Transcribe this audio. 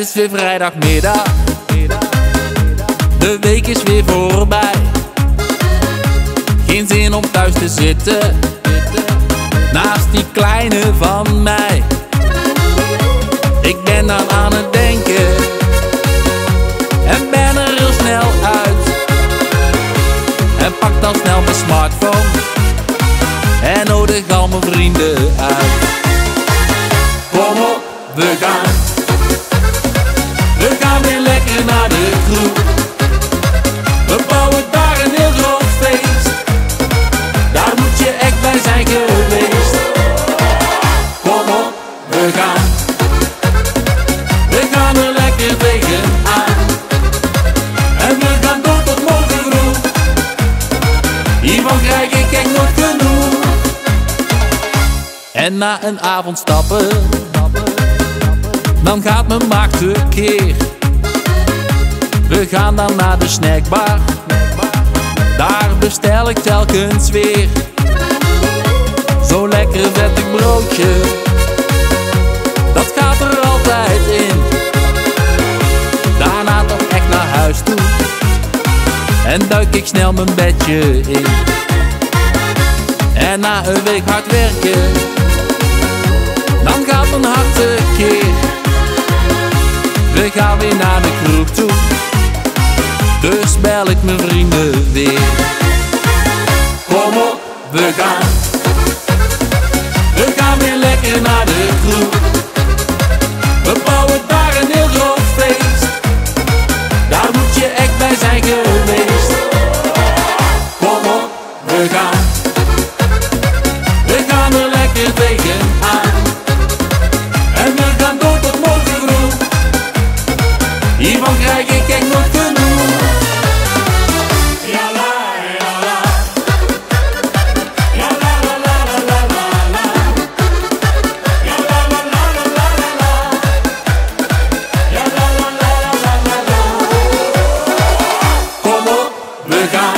is weer vrijdagmiddag, de week is weer voorbij. Geen zin om thuis te zitten, naast die kleine van mij. Ik ben dan aan het denken en ben er heel snel uit. En pak dan snel mijn smartphone en nodig al mijn vrienden uit. Kom op, we gaan weer lekker naar de kroeg. We bouwen daar een heel groot feest, daar moet je echt bij zijn geweest. Kom op, we gaan er lekker tegenaan. En we gaan door tot morgen vroeg, hiervan krijg ik echt nooit genoeg. En na een avond stappen, dan gaat mijn maag tekeer. We gaan dan naar de snackbar, daar bestel ik telkens weer zo'n lekker vettig broodje, dat gaat er altijd in. Daarna toch echt naar huis toe en duik ik snel mijn bedje in. En na een week hard werken, dan gaat mijn hart tekeer. We gaan weer naar de kroeg toe, dus bel ik mijn vrienden weer. Kom op, we gaan weer lekker naar de kroeg. We bouwen daar een heel groot feest, daar moet je echt bij zijn geweest. Kom op, we gaan er lekker tegenaan. En we gaan door tot morgen vroeg, hiervan krijg ik echt nooit genoeg. Ja la, ja la. Ja la la la la la la la. Ja la la la la la la la. Ja la la la la la la la. Kom op, we gaan